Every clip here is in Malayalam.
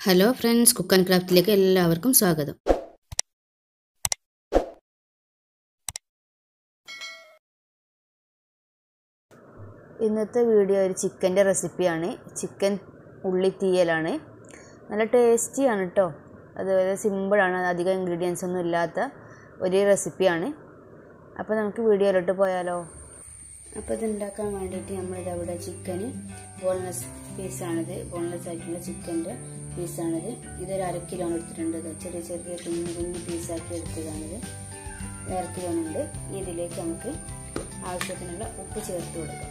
ഹലോ ഫ്രണ്ട്സ്, കുക്ക് ആൻഡ് ക്രാഫ്റ്റിലേക്ക് എല്ലാവർക്കും സ്വാഗതം. ഇന്നത്തെ വീഡിയോ ഒരു ചിക്കൻ്റെ റെസിപ്പിയാണ്. ചിക്കൻ ഉള്ളി തീയലാണ്. നല്ല ടേസ്റ്റിയാണ് കേട്ടോ. അതുപോലെ സിമ്പിളാണ്, അധികം ഇൻഗ്രീഡിയൻസ് ഒന്നും ഇല്ലാത്ത ഒരു റെസിപ്പിയാണ്. അപ്പോൾ നമുക്ക് വീഡിയോയിലോട്ട് പോയാലോ. അപ്പോൾ ഇതുണ്ടാക്കാൻ വേണ്ടിയിട്ട് നമ്മളിതവിടെ ചിക്കന് ബോൺലെസ് പീസാണിത്. ബോൺലെസ് ആയിട്ടുള്ള ചിക്കൻ്റെ പീസാണിത്. ഇതൊരു 1/2 കിലോ എടുത്തിട്ടുണ്ട്. ചെറിയ ചെറിയ കുഞ്ഞു പീസാക്കി എടുത്തതാണിത്. 1/2 കിലോ ഉണ്ട്. ഇതിലേക്ക് നമുക്ക് ആവശ്യത്തിനുള്ള ഉപ്പ് ചേർത്ത് കൊടുക്കാം.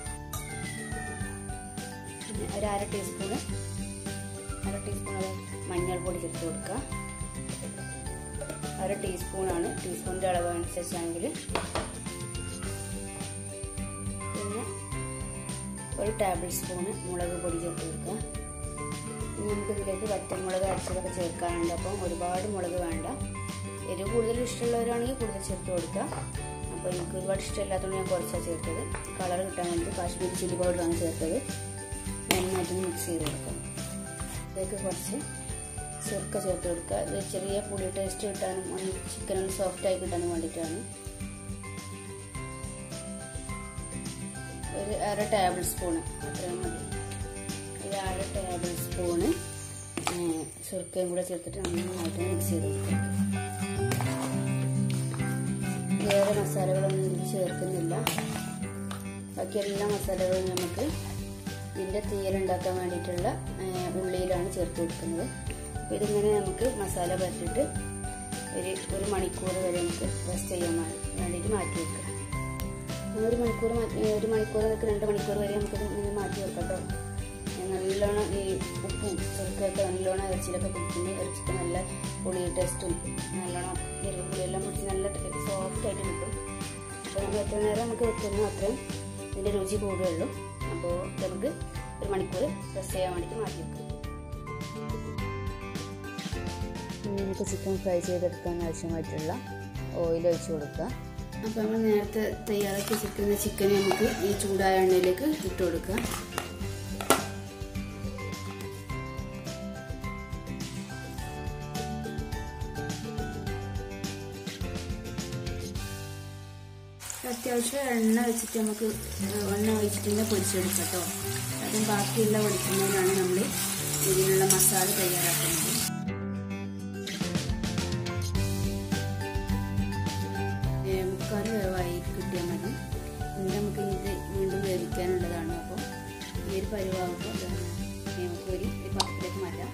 പിന്നെ ഒരു അര ടീസ്പൂൺ മഞ്ഞൾപ്പൊടി ചേർത്ത് കൊടുക്കുക. 1/2 ടീസ്പൂണാണ്, ടീസ്പൂണിൻ്റെ അളവ് അനുസരിച്ചാണെങ്കിൽ. പിന്നെ 1 ടേബിൾ സ്പൂണ് മുളക് പൊടി ചേർത്ത് കൊടുക്കുക. ഇനി നമുക്കിതിലേക്ക് വറ്റൽമുളക് അരച്ചതൊക്കെ ചേർക്കാനുണ്ട്. അപ്പം ഒരുപാട് മുളക് വേണ്ട. എരിവ് കൂടുതൽ ഇഷ്ടമുള്ളവരാണെങ്കിൽ കൂടുതൽ ചേർത്ത് കൊടുക്കുക. അപ്പോൾ എനിക്ക് ഒരുപാട് ഇഷ്ടമില്ലാത്തതുകൊണ്ട് ഞാൻ കുറച്ചാണ് ചേർത്തത്. കളർ കിട്ടാൻ വേണ്ടി കാശ്മീരി ചില്ലി പൗഡറാണ് ചേർത്തത്. നന്നായിട്ടൊന്ന് മിക്സ് ചെയ്ത് കൊടുക്കാം. ഇതിലേക്ക് കുറച്ച് സുർക്ക ചേർത്ത് കൊടുക്കുക. ഇത് ചെറിയ പുളി ടേസ്റ്റ് കിട്ടാനും ചിക്കൻ ഒന്ന് സോഫ്റ്റായി കിട്ടാനും വേണ്ടിയിട്ടാണ്. ഒരു 1/2 ടേബിൾ സ്പൂണ് അത്രയും മതി. ഒരു 1/2 ടേബിൾ സ്പൂണ് സുർക്കയും കൂടെ ചേർത്തിട്ട് നന്നായിട്ട് മിക്സ് ചെയ്ത് കൊടുക്കുക. വേറെ മസാലകളൊന്നും ഇതിൽ ചേർക്കുന്നില്ല. ബാക്കി എല്ലാ മസാലകളും നമുക്ക് ഇതിൻ്റെ തീയലുണ്ടാക്കാൻ വേണ്ടിയിട്ടുള്ള ഉള്ളിയിലാണ് ചേർത്ത് കൊടുക്കുന്നത്. അപ്പോൾ ഇതിങ്ങനെ നമുക്ക് മസാല പരത്തിയിട്ട് ഒരു മണിക്കൂർ വരെ നമുക്ക് റെസ്റ്റ് ചെയ്യാൻ വേണ്ടിയിട്ട് മാറ്റി വെക്കാം. ഒരു മണിക്കൂർ 2 മണിക്കൂർ വരെ നമുക്കിത് മാറ്റി വെക്കാം കേട്ടോ. നല്ലോണം ഈ ഉപ്പും ചെറുക്കൊക്കെ നല്ലോണം ഇറച്ചിയിലൊക്കെ പിടിക്കുന്നത്. ഇറച്ചിക്ക് നല്ല പുളി ടേസ്റ്റും നല്ലോണം എരിവും പുളിയെല്ലാം പിടിച്ച് നല്ല സോഫ്റ്റായിട്ട് കിട്ടും. അപ്പോൾ നമ്മൾ എത്ര നേരം നമുക്ക് വെക്കുന്നു അത്രയും ഇതിൻ്റെ രുചി കൂടുകയുള്ളൂ. അപ്പോൾ നമുക്ക് 1 മണിക്കൂർ റെസ്റ്റ് ചെയ്യാൻ വേണ്ടിയിട്ട് മാറ്റി വെക്കാം. നമുക്ക് ചിക്കൻ ഫ്രൈ ചെയ്തെടുക്കാൻ ആവശ്യമായിട്ടുള്ള ഓയിൽ ഒഴിച്ച് കൊടുക്കുക. അപ്പോൾ നമ്മൾ നേരത്തെ തയ്യാറാക്കി വെച്ചിരിക്കുന്ന ചിക്കൻ നമുക്ക് ഈ ചൂടായ എണ്ണയിലേക്ക് ഇട്ട് കൊടുക്കുക. അത്യാവശ്യം എണ്ണ വെച്ചിട്ട് നമുക്ക് എണ്ണ ഒഴിച്ചിട്ട് പൊരിച്ചെടുക്കാം കേട്ടോ. അതും ബാക്കിയുള്ള വെളിച്ചെണ്ണയിലാണ് നമ്മൾ ഇതിനുള്ള മസാല തയ്യാറാക്കുന്നത്. മുക്കാൽ വേവായി കിട്ടിയാൽ മതി. ഇനി നമുക്ക് ഇത് വീണ്ടും വേവിക്കാനുള്ളതാണ്. അപ്പോൾ ഈ ഒരു പരിവാകുമ്പോൾ നമുക്ക് ഒരു പാത്രത്തിലേക്ക് മാറ്റാം.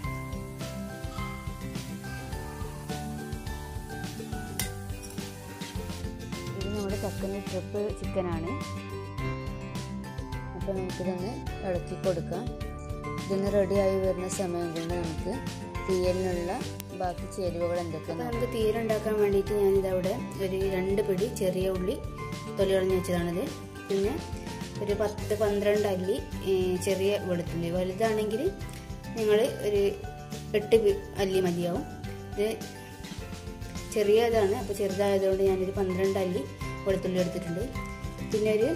സെക്കൻഡ് ട്രിപ്പ് ചിക്കനാണ്. അപ്പോൾ നമുക്കിതൊന്ന് ഇളക്കി കൊടുക്കാം. ഇതൊന്ന് റെഡിയായി വരുന്ന സമയം കൊണ്ട് നമുക്ക് തീയലിനുള്ള ബാക്കി ചേരുവകൾ എന്തൊക്കെയാണ്. നമുക്ക് തീയലുണ്ടാക്കാൻ വേണ്ടിയിട്ട് ഞാനിതവിടെ ഒരു 2 പിടി ചെറിയ ഉള്ളി തൊലി കളഞ്ഞ് വെച്ചതാണിത്. പിന്നെ ഒരു 10-12 അല്ലി ചെറിയ വെളുത്തുള്ളി. വലുതാണെങ്കിൽ നിങ്ങൾ ഒരു 8 അല്ലി മതിയാവും. ഇത് ചെറിയതാണ്, അപ്പോൾ ചെറുതായതുകൊണ്ട് ഞാനൊരു 12 അല്ലി വെളുത്തുള്ളി എടുത്തിട്ടുണ്ട്. പിന്നെ ഒരു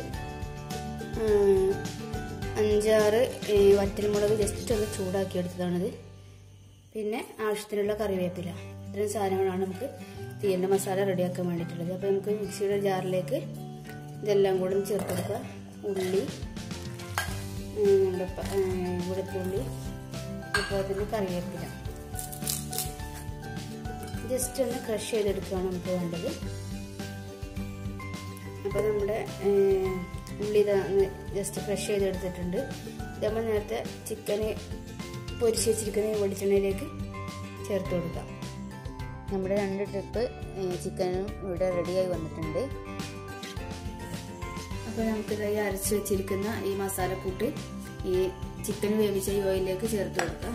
5-6 വറ്റൽമുളക് ജസ്റ്റ് ഒന്ന് ചൂടാക്കി എടുത്തതാണിത്. പിന്നെ ആവശ്യത്തിനുള്ള കറിവേപ്പില. ഇത്രയും സാധനങ്ങളാണ് നമുക്ക് തീയലിൻ്റെ മസാല റെഡിയാക്കാൻ വേണ്ടിയിട്ടുള്ളത്. അപ്പോൾ നമുക്ക് മിക്സിയുടെ ജാറിലേക്ക് ഇതെല്ലാം കൂടെ ചേർത്ത് കൊടുക്കുക. ഉള്ളി, വെളുത്തുള്ളി, അപ്പോൾ അതിന് കറിവേപ്പില ജസ്റ്റ് ഒന്ന് ക്രഷ് ചെയ്തെടുക്കുകയാണ് നമുക്ക് വേണ്ടത്. അപ്പോൾ നമ്മുടെ ഉള്ളി ജസ്റ്റ് ക്രഷ് ചെയ്തെടുത്തിട്ടുണ്ട്. ഇത് നമ്മൾ നേരത്തെ ചിക്കന് പൊരിച്ച് വെച്ചിരിക്കുന്ന വെളിച്ചെണ്ണയിലേക്ക് ചേർത്ത് കൊടുക്കാം. നമ്മുടെ 2 ട്രിപ്പ് ചിക്കനും ഇവിടെ റെഡിയായി വന്നിട്ടുണ്ട്. അപ്പോൾ നമുക്കിത് അരച്ച് വെച്ചിരിക്കുന്ന ഈ മസാലക്കൂട്ട് ഈ ചിക്കൻ വേവിച്ച ഈ ഓയിലിലേക്ക് ചേർത്ത് കൊടുക്കാം.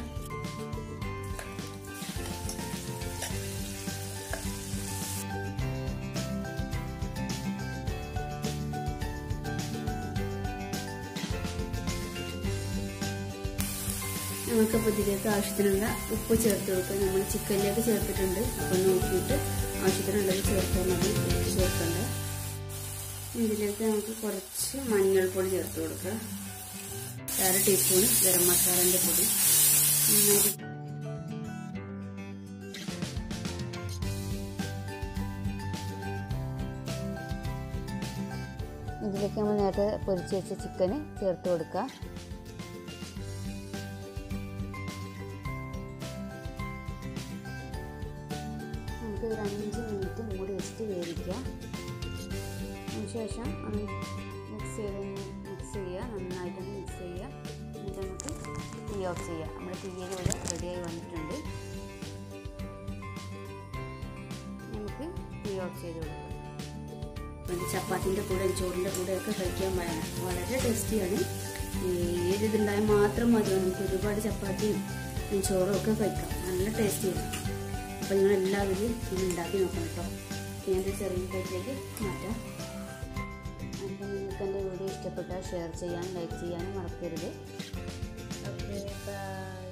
നമുക്കപ്പോൾ ഇതിലേക്ക് ആവശ്യത്തിനുള്ള ഉപ്പ് ചേർത്ത് കൊടുക്കാം. നമ്മൾ ചിക്കനിലേക്ക് ചേർത്തിട്ടുണ്ട്. അപ്പോൾ നോക്കിയിട്ട് ആവശ്യത്തിനുള്ളത് ചേർത്താൽ മതി, ചേർക്കണ്ട. ഇതിലേക്ക് നമുക്ക് കുറച്ച് മഞ്ഞൾപ്പൊടി ചേർത്ത് കൊടുക്കാം. 1/2 ടീസ്പൂൺ ഗരം മസാലൻ്റെ പൊടി. ഇതിലേക്ക് നമ്മൾ നേരത്തെ പൊരിച്ച് വെച്ച ചിക്കന് ചേർത്ത് കൊടുക്കുക. നമുക്ക് ഒരു 5 മിനിറ്റ് മൂടി വെച്ചിട്ട് വേവിക്കുക. അതിനുശേഷം മിക്സ് ചെയ്യുക, നന്നായിട്ടൊന്ന് മിക്സ് ചെയ്യുക. എന്നിട്ട് നമുക്ക് തീ ഓഫ് ചെയ്യുക. നമ്മുടെ തീയൽ ഇവിടെ റെഡിയായി വന്നിട്ടുണ്ട്. നമുക്ക് തീ ഓഫ് ചെയ്ത് കൊടുക്കാം. ചപ്പാത്തിൻ്റെ കൂടെ ചോറിൻ്റെ കൂടെയൊക്കെ കഴിക്കാൻ വളരെ ടേസ്റ്റിയാണ്. ഏതിതുണ്ടായാൽ മാത്രം മതി, നമുക്ക് ഒരുപാട് ചപ്പാത്തിയും ചോറും ഒക്കെ കഴിക്കാം. നല്ല ടേസ്റ്റിയാണ്. അപ്പോൾ നിങ്ങളെല്ലാവരും ഇത് ഉണ്ടാക്കി നോക്കണം കേട്ടോ. ഞാനൊരു ചെറിയ പ്ലേറ്റിലേക്ക് മാറ്റാം. അപ്പോൾ നിങ്ങൾക്ക് എൻ്റെ വീഡിയോ ഇഷ്ടപ്പെട്ടാൽ ഷെയർ ചെയ്യാനും ലൈക്ക് ചെയ്യാനും മറക്കരുത്. Okay, by.